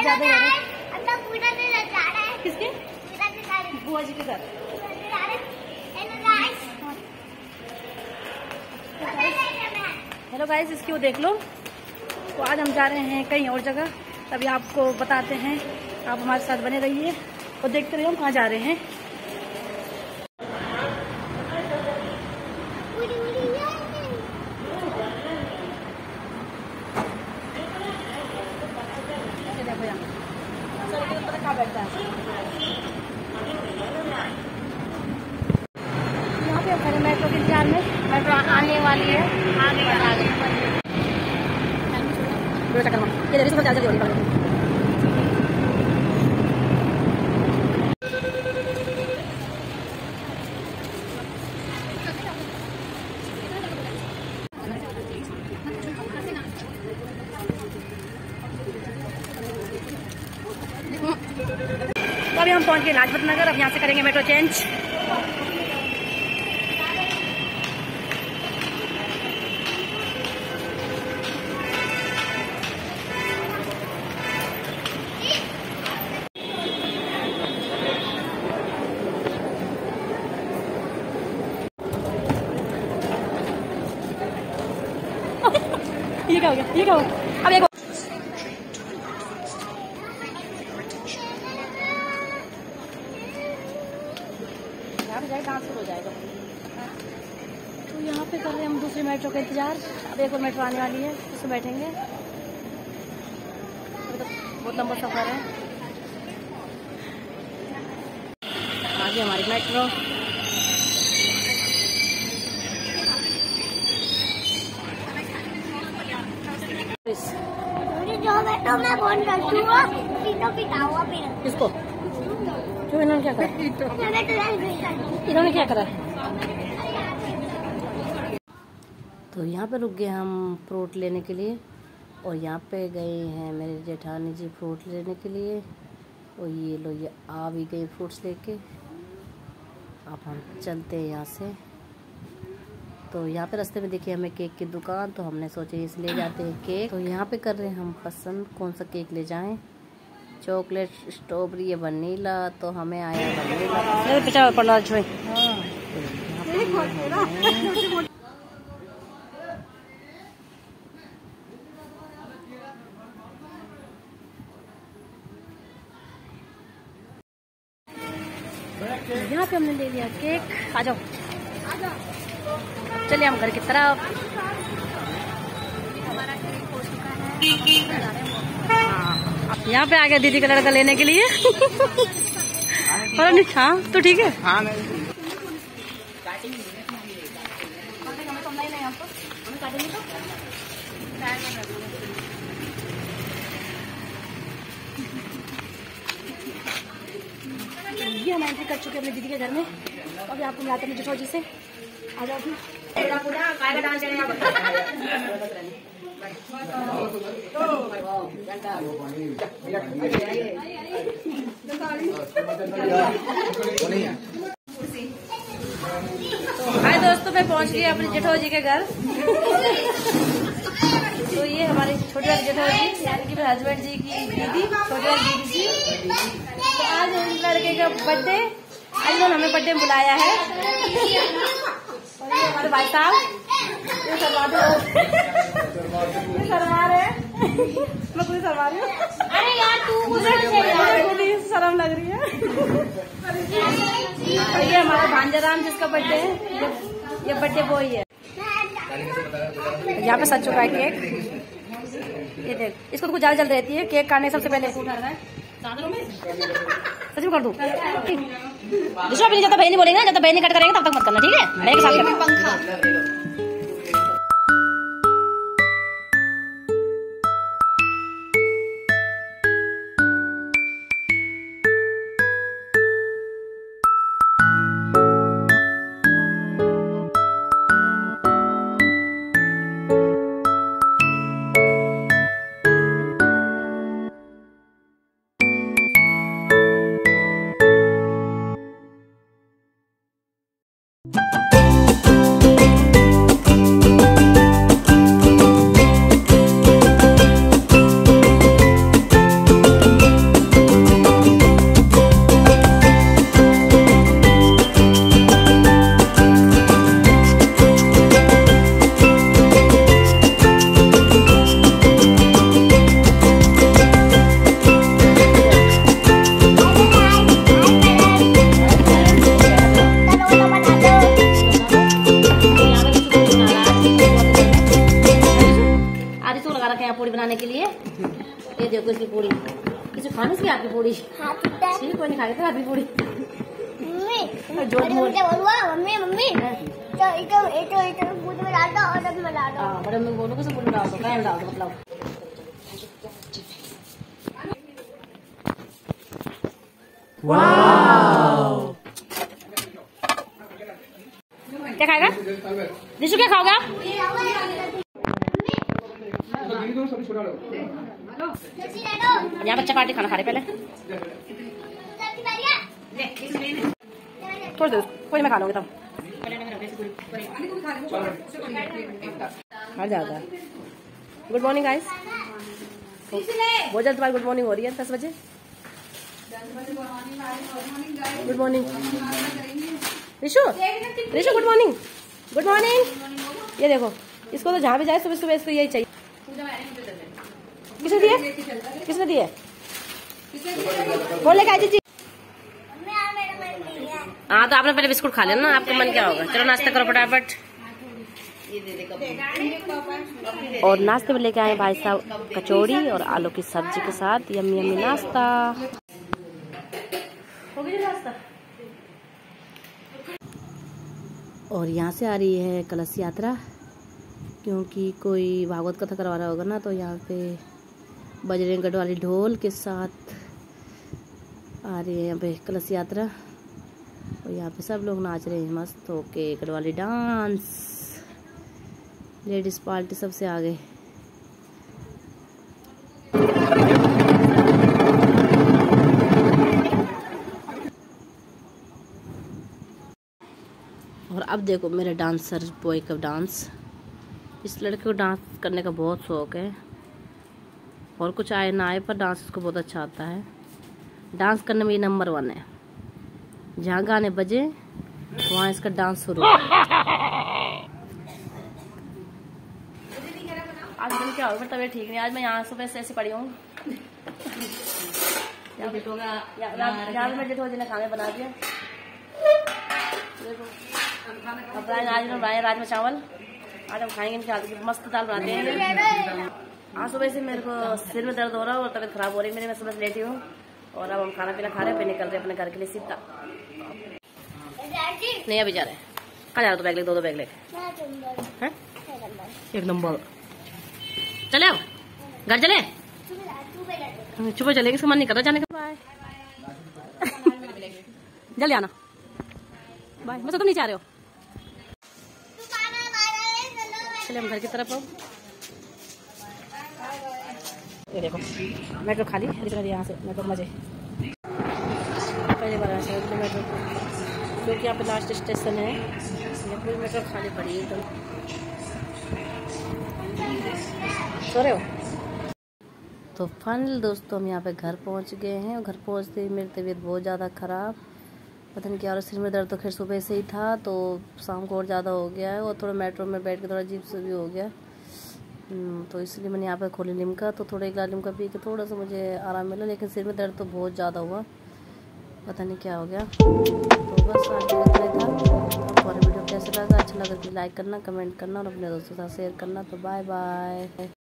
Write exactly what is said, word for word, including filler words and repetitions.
ज्यादा जा रहे हैं। किसके? बुआ जी के साथ। हेलो गाइस, इसकी वो देख लो। तो आज हम जा रहे हैं कहीं और जगह, तभी आपको बताते हैं। आप हमारे साथ बने रहिए और देखते रहिए हम कहाँ जा रहे हैं। यहाँ पे खड़े मेट्रो के इंतजार में। मेट्रो आने वाली है। आगे आगे ये देखिए सब जल्दी हो रही है। तो अभी हम पहुंच गए लाजपत नगर। अब यहाँ से करेंगे मेट्रो चेंज। ये क्या हो गया? ये क्या हो गया? अब एक ट्रांसफर हो जाएगा। तो यहाँ पे कर रहे हैं हम दूसरी मेट्रो का इंतजार। अब एक और मेट्रो आने वाली है, उसमें बैठेंगे। बहुत लंबा सफर है। आगे हमारी मेट्रो। जो मेट्रो में फोन करती हूँ किसको? क्यों? इन्होंने क्या करा? इन्होंने क्या करा? तो यहाँ पे रुक गए हम फ्रूट लेने के लिए। और यहाँ पे गए हैं मेरे जेठानी जी फ्रूट लेने के लिए। और ये लो, ये आ भी गए फ्रूट्स लेके। अब हम चलते हैं यहाँ से। तो यहाँ पे रास्ते में देखिए हमें केक की दुकान, तो हमने सोचे इस ले जाते हैं केक। तो यहाँ पे कर रहे हैं हम पसंद कौन सा केक ले जाएं। चॉकलेट, स्ट्रॉबेरी या वनीला। तो हमें आया वनीला। पिछा पड़ा छुए। यहाँ पे हमने ले लिया केक। आ जाओ, चलिए हम घर की तरफ। यहाँ पे आ गया दीदी का लड़का लेने के लिए। हाँ तो ठीक है। हाँ ये हम एंट्री कर चुके हैं अपने दीदी के घर में। अभी आपको मिलाते हैं जेठो जी से। आ जाओ। हाय दोस्तों, मैं पहुंच गई अपने जेठो जी के घर। तो ये हमारे छोटे वाले जेठो जी, यानी कि मेरे हस्बैंड जी की दीदी, छोटे वाली दीदी जी। तो आज उन लड़के का बर्थडे, आज उन्होंने हमें बर्थडे में बुलाया है। और ये हमारे भाई साहब, ये शर्मा रहे हैं। मैं खुद शर्मा रही हूँ। अरे यार तू मुझे खुद ही शर्म लग रही है। और ये हमारा भांजाराम जिसका बर्थडे है, ये बर्थडे बॉय है। यहाँ पे सच चुका है केक। ये देख, इसको तो कुछ ज्यादा जल्द रहती है केक काटने सबसे पहले। सच में कर दूँ? दूसरा भी नहीं जाता, भाई नहीं बोलेंगे ना, जब तक भाई नहीं कट करेंगे तब तक मत करना, ठीक है? मेरे साथ पंखा किसी खाने से आपकी पूरी हाँ ठीक कोई नहीं खाएगा आपकी पूरी मम्मी जो मम्मी मम्मी तो इतो इतो इतो दूध में डाल दो और दूध में डाल दो। हाँ बड़े मम्मी बोलो कि सब दूध डाल दो क्या डाल दो मतलब वाओ। क्या खाएगा निशु क्या खाओगा? यहाँ बच्चा पार्टी खाना खा रहे पहले थोड़ी देर कोई मैं खा लूंगी तब हर जाएगा। गुड मॉर्निंग गाइस बहुत जल्द तुम्हारी गुड मॉर्निंग हो रही है दस बजे। Good morning Rishu Rishu good morning good morning. ये देखो इसको तो जहाँ भी जाए सुबह सुबह इसको यही चाहिए। किसने दिए किसने दिए बोले का जी? हाँ तो आपने पहले बिस्कुट खा लेना ना आपका मन क्या होगा। चलो नाश्ता करो फटाफट। और नाश्ते में लेके आए भाई साहब कचौड़ी और आलू की सब्जी के साथ यम्मी यम्मी नाश्ता हो गया नाश्ता। और यहाँ से आ रही है कलश यात्रा क्योंकि कोई भागवत कथा करवा रहा होगा ना तो यहाँ पे बजरंग गढ़ वाली ढोल के साथ आ रही है यहाँ पे कलश यात्रा। और यहाँ पे सब लोग नाच रहे हैं मस्त होके गढ़वाली डांस। लेडीज पार्टी सबसे आगे। और अब देखो मेरे डांसर बॉय का डांस। इस लड़के को डांस करने का बहुत शौक है और कुछ आए ना आए पर डांस इसको बहुत अच्छा आता है। डांस करने में ये नंबर वन है। जहाँ गाने बजे वहाँ इसका डांस शुरू। आज दिन क्या होगा तबीयत ठीक नहीं। आज मैं यहाँ सुबह से ऐसे पड़ी हूँ यहाँ मैं लेट हो जिन्हें खाने बना दिया। देखो अब आज हम बनाए राजमा चावल। आज हम खाएंगे मस्त दाल बनाते हैं। आज सुबह से मेरे को सिर में दर्द हो रहा है और तबीयत खराब हो रही है मेरी। मैं सुबह से लेटी हूँ और अब हम खाना पीना खा रहे हैं फिर निकल रहे अपने घर के लिए सीधा। नहीं अभी जा रहे हैं। कहाँ जा रहे हो? तो बैग ले दो दो बैग लेके एक नंबर। चले आओ घर चले चुप चलेगी इसका मन नहीं कर रहा जाने का। बाय जल्दी आना बाय। मुझे तुम नहीं चाह रहे हो। चले हम घर की तरफ आओ। ये देखो मेट्रो खाली यहाँ से मेट्रो मजे पहले बार मेट्रो क्योंकि यहाँ पे लास्ट स्टेशन है पूरी मेट्रो खाली पड़ी है एकदम। सो रहे हो? तो फाइनल दोस्तों हम यहाँ पे घर पहुँच गए हैं। और घर पहुँचते ही मेरी तबीयत बहुत ज़्यादा ख़राब पता नहीं क्या। और सिर में दर्द तो खैर सुबह से ही था तो शाम को और ज़्यादा हो गया है। और थोड़ा मेट्रो में बैठ के थोड़ा अजीब से भी हो गया तो इसलिए मैंने यहाँ पे खोली लिमका। तो थोड़ा एक ग्लास लिमका पी के थोड़ा सा मुझे आराम मिला लेकिन सिर में दर्द तो बहुत ज़्यादा हुआ पता नहीं क्या हो गया। तो बस आज इतना था। और वीडियो कैसा लगा अच्छा लगा तो लाइक करना कमेंट करना और अपने दोस्तों के साथ शेयर करना। तो बाय बाय।